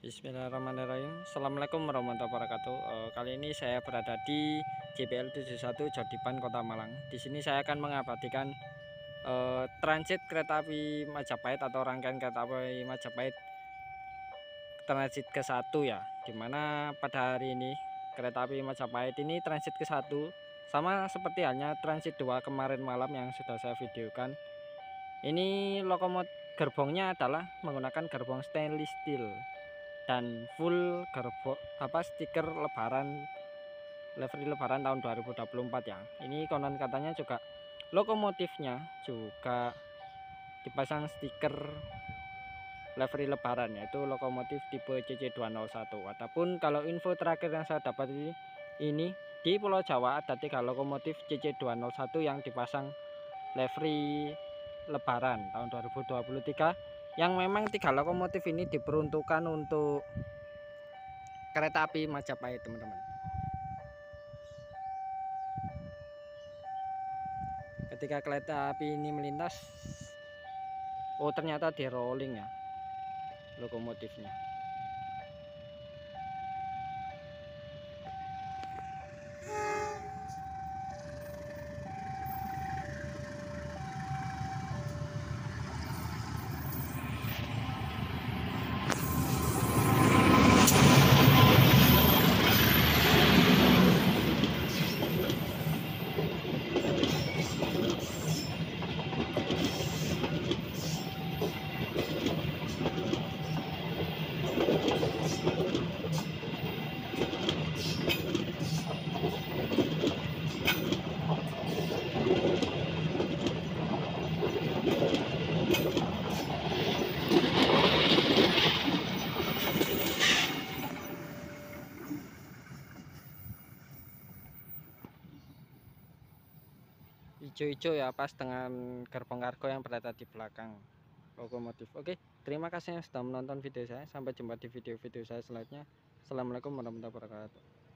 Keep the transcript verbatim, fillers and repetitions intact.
Bismillahirrahmanirrahim. Assalamualaikum warahmatullahi wabarakatuh. Eh, kali ini saya berada di J P L tujuh puluh satu Jodipan, Kota Malang. Di sini saya akan mengabadikan eh, transit kereta api Majapahit atau rangkaian kereta api Majapahit transit ke satu ya. Dimana pada hari ini kereta api Majapahit ini transit ke satu, sama seperti halnya transit dua kemarin malam yang sudah saya videokan. Ini lokomotif gerbongnya adalah menggunakan gerbong stainless steel dan full gerbong apa stiker lebaran, livery lebaran tahun dua ribu dua puluh empat ya. Ini konon katanya juga lokomotifnya juga dipasang stiker livery lebaran, yaitu lokomotif tipe C C dua nol satu. Adapun kalau info terakhir yang saya dapat ini, ini di Pulau Jawa ada tiga lokomotif C C dua nol satu yang dipasang livery lebaran tahun dua ribu dua puluh tiga, yang memang tiga lokomotif ini diperuntukkan untuk kereta api Majapahit, teman-teman. Ketika kereta api ini melintas, oh ternyata di rolling ya lokomotifnya. Hijau-hijau ya, pas dengan gerbong kargo yang berada di belakang lokomotif. Oke, terima kasih yang sudah menonton video saya. Sampai jumpa di video-video saya selanjutnya. Assalamualaikum warahmatullahi wabarakatuh.